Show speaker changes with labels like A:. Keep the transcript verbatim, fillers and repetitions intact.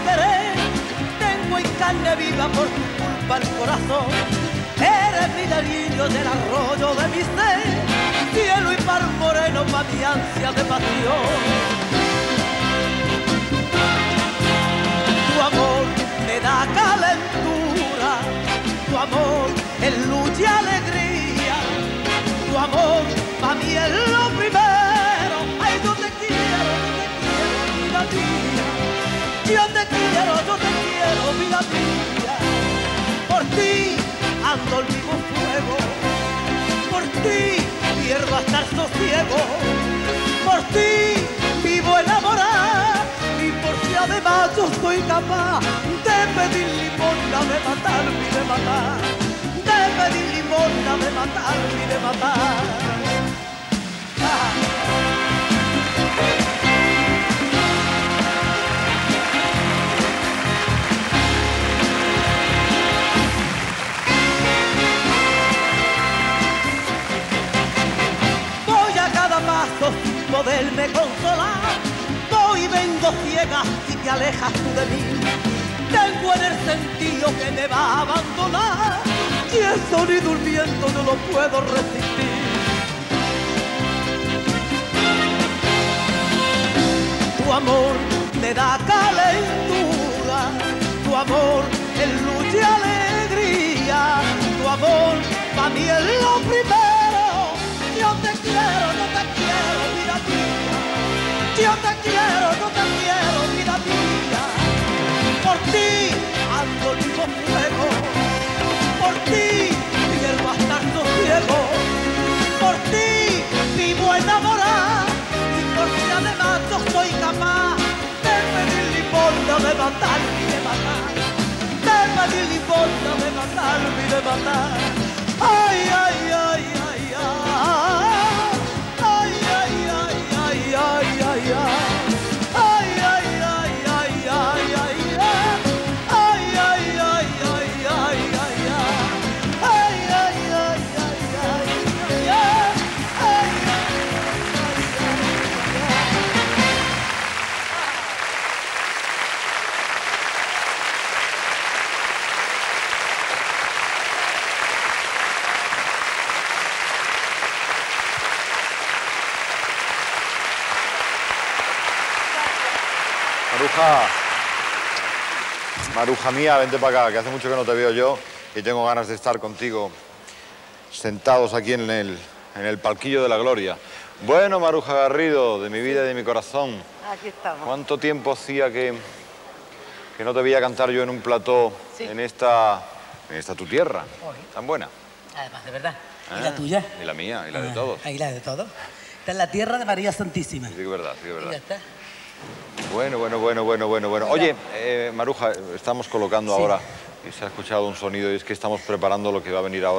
A: querer. Tengo en carne viva por tu culpa el corazón. Eres mi delirio del arroyo de mi ser, cielo y par moreno pa' mi ansia de pasión. Tu amor me da calentura, tu amor es luz y alegría, tu amor pa' mí es lo primero. Ay, yo te quiero, yo te quiero, vida mía. Yo te quiero, yo te quiero, vida mía. Por ti ando el vivo fuego, por ti pierdo hasta el sosiego, por ti vivo enamorada, y por si además yo soy capaz de pedir limosna, de matarme y de matar, de pedir limosna, de matarme y de matar. Ah. Sin poderme consolar, voy y vengo ciega y te alejas tú de mí. Tengo en el sentido que me va a abandonar, y eso ni durmiendo no lo puedo resistir. Tu amor me da calentura, tu amor es luz y alegría, tu amor para mí es lo primero. Yo te quiero, yo te quiero, vida mía. Yo te quiero, yo te quiero, vida mía. Por ti ando el vivo fuego, por ti pierdo hasta el sosiego, por ti vivo enamorada, y por ti además yo soy capaz de pedir limosna, de matarme y de matar, de pedir limosna, de matarme y de matar. Ay, ay, ay, ay.
B: Maruja, Maruja mía, vente para acá, que hace mucho que no te veo yo y tengo ganas de estar contigo sentados aquí en el, en el palquillo de la gloria. Bueno, Maruja Garrido, de mi vida y de mi corazón.
C: Aquí estamos.
B: ¿Cuánto tiempo hacía que, que no te veía cantar yo en un plató,
C: sí,
B: en esta, en esta tu tierra,
C: hoy,
B: tan buena?
C: Además, de verdad.
A: ¿Y
C: Ah,
A: la tuya?
B: Y la mía, y la
A: Ah,
B: de todos.
A: y la de todos. Esta es la tierra de María Santísima.
B: Sí, que es verdad, sí, que es
A: Y ya
B: verdad.
A: está.
B: Bueno, bueno, bueno, bueno, bueno, bueno. Oye, eh, Maruja, estamos colocando
A: Sí.
B: ahora, y se ha escuchado un sonido, y es que estamos preparando lo que va a venir ahora.